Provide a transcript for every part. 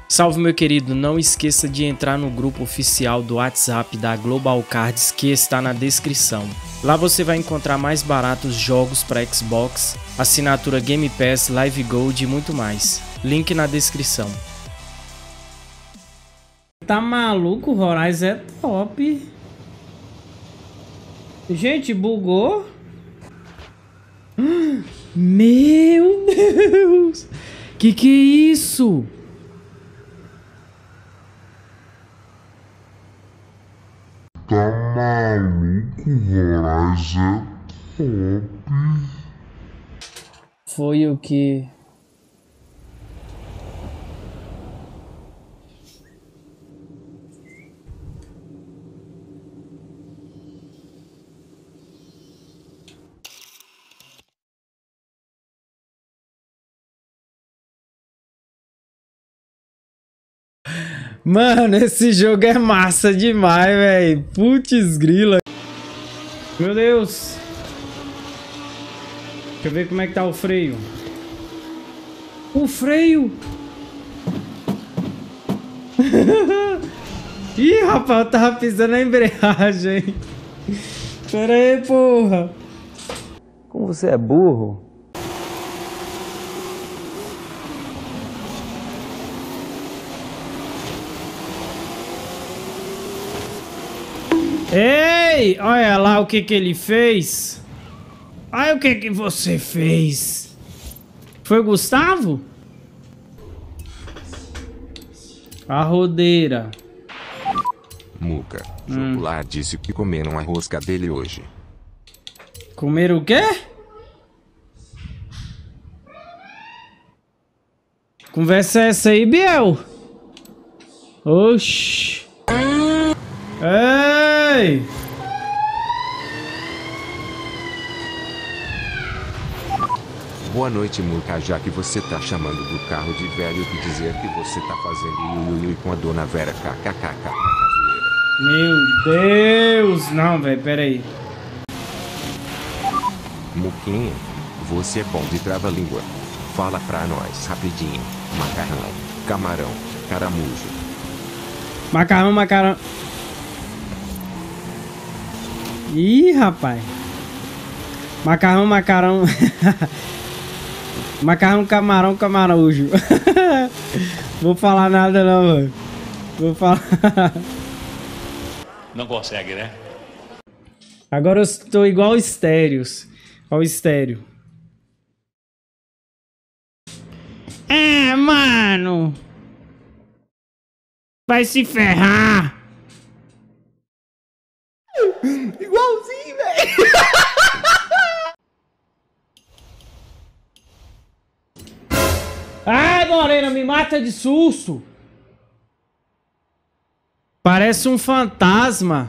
Salve, meu querido, não esqueça de entrar no grupo oficial do WhatsApp da Global Cards que está na descrição. Lá você vai encontrar mais baratos jogos para Xbox, assinatura Game Pass, Live Gold e muito mais. Link na descrição. Tá maluco? O Horizon é top. Gente, bugou? Meu Deus! Que é isso? Tá maluco, Horizon é top. Foi o que? Mano, esse jogo é massa demais, velho. Putz grila. Meu Deus. Deixa eu ver como é que tá o freio. O freio. Ih, rapaz, eu tava pisando na embreagem. Pera aí, porra. Como você é burro. Ei, olha lá o que ele fez. Olha o que você fez. Foi o Gustavo? A rodeira. Muca, Jocular disse que comeram a rosca dele hoje. Comeram o quê? Conversa é essa aí, Biel? Oxi. Ei! Boa noite, Muca. Já que você tá chamando do carro de velho, que dizer que você tá fazendo iuiui com a dona Vera kkkk. Meu Deus! Não, velho, pera aí. Muquinha, você é bom de trava-língua. Fala pra nós rapidinho. Macarrão, camarão, caramujo. Macarrão, macarrão. Ih, rapaz. Macarrão, macarrão. Macarrão, camarão, camarujo. Vou falar nada não, mano. Vou falar. Não consegue, né? Agora eu estou igual o Estéreos. Olha o Estéreo. É, mano. Vai se ferrar. Igualzinho, velho. Ai, Morena, me mata de susto. Parece um fantasma.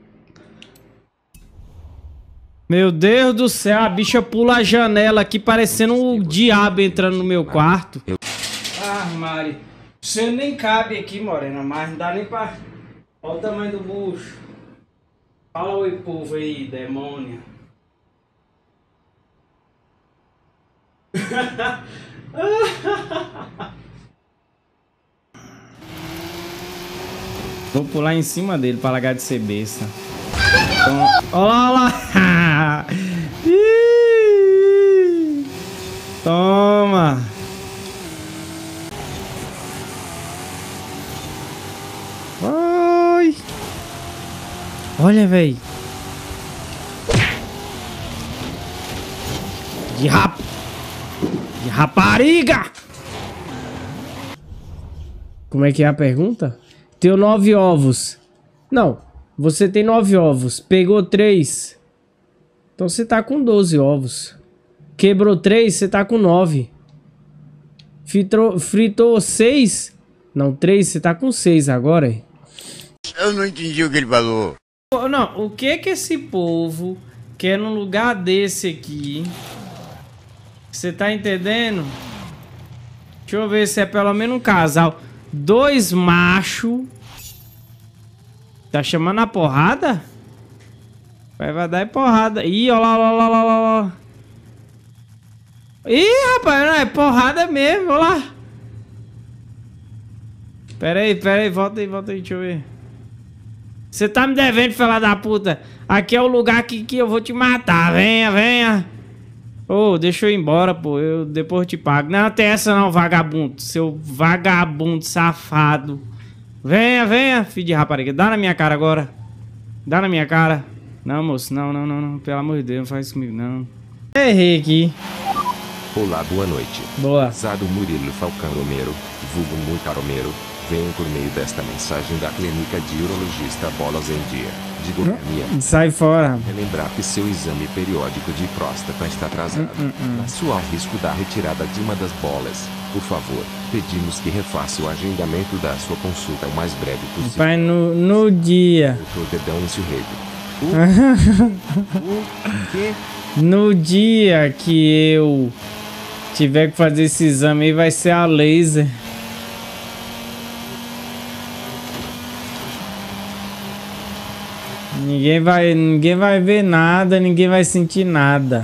Meu Deus do céu, a bicha pula a janela aqui parecendo um diabo entrando no meu quarto. Ah, Mari, você nem cabe aqui, Morena, mas não dá nem pra... Olha o tamanho do bucho. Fala oi, povo aí, demônio. Vou pular em cima dele pra largar de ser besta. Então, olha lá, olha lá. Toma. Oi. Olha, velho. De rapariga. Como é que é a pergunta? Tenho 9 ovos. Não, você tem 9 ovos. Pegou 3. Então você tá com 12 ovos. Quebrou 3, você tá com 9. Fritou 6. Não, 3, você tá com 6 agora. Eu não entendi o que ele falou. Não, o que que esse povo quer num lugar desse aqui? Você tá entendendo? Deixa eu ver se é pelo menos um casal. 2 machos. Tá chamando a porrada? Vai dar porrada. Ih, ó lá, ó lá, ó lá, ó lá. Ih, rapaz, não é porrada mesmo, ó lá. Pera aí, volta aí, deixa eu ver. Você tá me devendo, filha da puta. Aqui é o lugar que eu vou te matar. Venha. Ô, deixa eu ir embora, pô. Eu depois te pago. Não tem essa não, vagabundo. Seu vagabundo safado. Venha, filho de rapariga. Dá na minha cara agora. Dá na minha cara. Não, moço, não. Pelo amor de Deus, não faz isso comigo, não. Errei aqui. Olá, boa noite. Boa. Casado Murilo Falcão Romero, vulgo Muca Romero, venho por meio desta mensagem da clínica de urologista Bolas em Dia. Digo minha. Sai fora. Relembrar que seu exame periódico de próstata está atrasado. Na sua risco da retirada de uma das bolas. Por favor, pedimos que refaça o agendamento da sua consulta o mais breve possível. Pai, no dia. Doutor Dedão e Silreiro. O quê? No dia que eu tiver que fazer esse exame aí, vai ser a laser. Ninguém vai ver nada, ninguém vai sentir nada.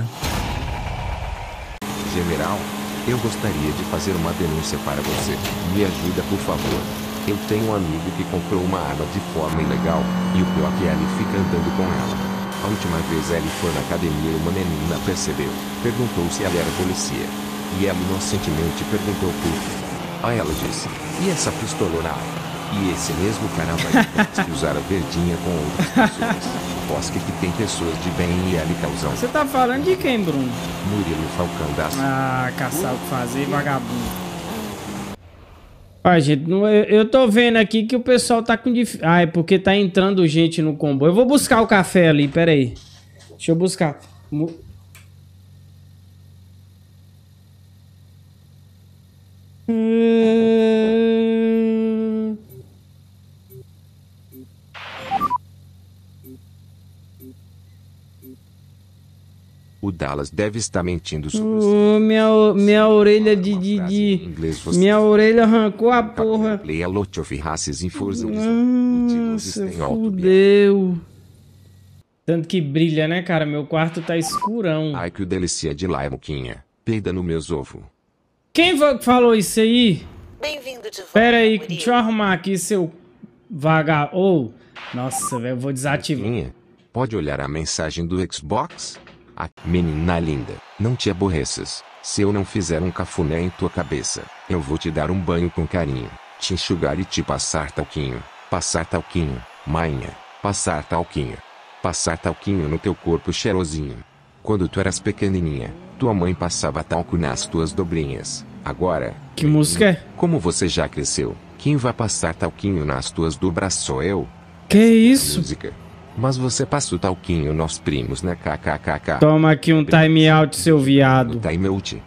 General, eu gostaria de fazer uma denúncia para você. Me ajuda, por favor. Eu tenho um amigo que comprou uma arma de forma ilegal, e o pior é que ele fica andando com ela. A última vez ele foi na academia e uma menina percebeu. Perguntou se ela era polícia. E ela inocentemente perguntou por quê. Aí ela disse, e essa pistolona? E esse mesmo cara vai usar a verdinha com outras pessoas. Bosque que tem pessoas de bem e ele causão. Você tá falando de quem, Bruno? Murilo Falcão das... Ah, caçar o que fazer, vagabundo. Ó, gente, eu tô vendo aqui que o pessoal tá com dificuldade. Ah, é porque tá entrando gente no comboio. Eu vou buscar o café ali, pera aí. Deixa eu buscar. O Dallas deve estar mentindo sobre minha orelha minha orelha arrancou a porra. Nossa, fudeu. Tanto que brilha, né, cara? Meu quarto tá escurão. Ai, que delícia de lá, Muquinha. Peida no meus ovos. Quem falou isso aí? Bem-vindo de volta. Pera aí, deixa eu arrumar aqui seu vagabundo. Nossa, velho, eu vou desativar. Muquinha, pode olhar a mensagem do Xbox? Ah, menina linda, não te aborreças. Se eu não fizer um cafuné em tua cabeça, eu vou te dar um banho com carinho, te enxugar e te passar talquinho, mainha, passar talquinho no teu corpo cheirosinho. Quando tu eras pequenininha, tua mãe passava talco nas tuas dobrinhas. Agora, que música é? Como você já cresceu, quem vai passar talquinho nas tuas dobras sou eu. Que isso? Música. Mas você passa o talquinho nós primos, né? KKKK. Toma aqui um time out, seu viado. Time out.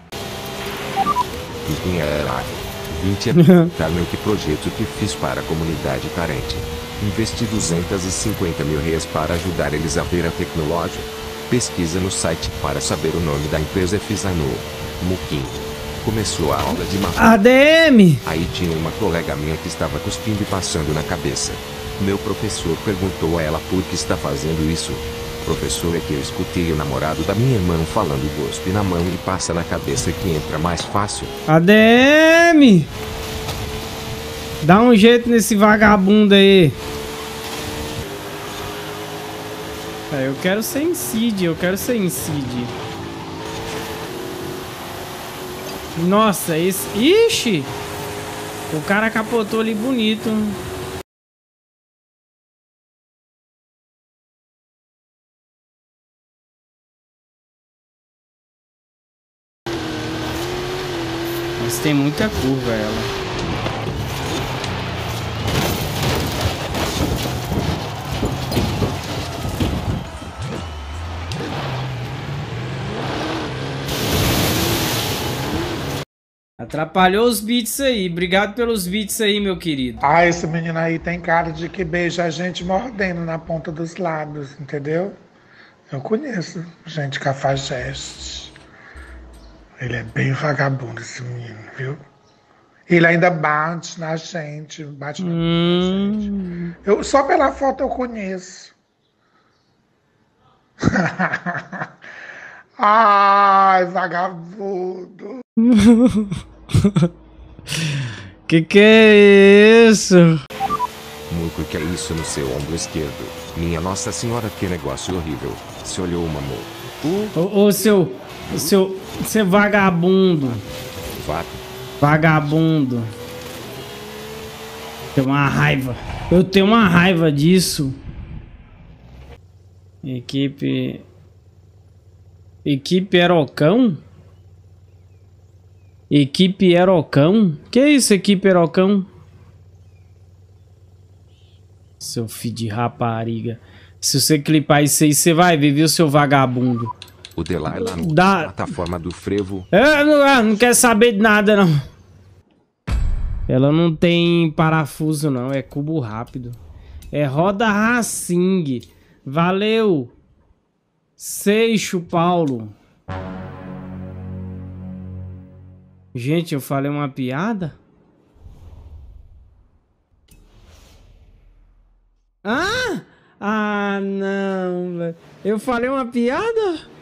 Vim tá meu que projeto que fiz para a comunidade carente. Investi 250 mil reais para ajudar eles a ter a tecnologia. Pesquisa no site para saber o nome da empresa. Fiz a no Muquinho. Começou a aula de maconha. ADM! Aí tinha uma colega minha que estava cuspindo e passando na cabeça. Meu professor perguntou a ela por que está fazendo isso. Professor, é que eu escutei o namorado da minha irmã falando gospe na mão e passa na cabeça que entra mais fácil. ADM! Dá um jeito nesse vagabundo aí. Eu quero ser incide, Nossa, esse... Ixi! O cara capotou ali bonito. Mas tem muita curva ela. Atrapalhou os beats aí. Obrigado pelos beats aí, meu querido. Ah, esse menino aí tem cara de que beija a gente mordendo na ponta dos lábios, entendeu? Eu conheço gente cafajeste. Ele é bem vagabundo, esse menino, viu? Ele ainda bate na gente, bate na gente. Só pela foto eu conheço. Ai, vagabundo. Que é isso? Muco, que é isso no seu ombro esquerdo? Minha Nossa Senhora, que negócio horrível. Se olhou uma Ô, seu vagabundo. vaca. Vagabundo. Tenho uma raiva. Eu tenho uma raiva disso. Equipe Herocão? Equipe Herocão? Que é isso, equipe Herocão? Seu filho de rapariga. Se você clipar isso aí, você vai ver, viu, seu vagabundo? O Delay lá no Da- plataforma do frevo. Não quer saber de nada, não. Ela não tem parafuso, não. É cubo rápido. É roda Racing. Valeu. Seixo, Paulo. Gente, eu falei uma piada? Ah! Ah, não, velho. Eu falei uma piada?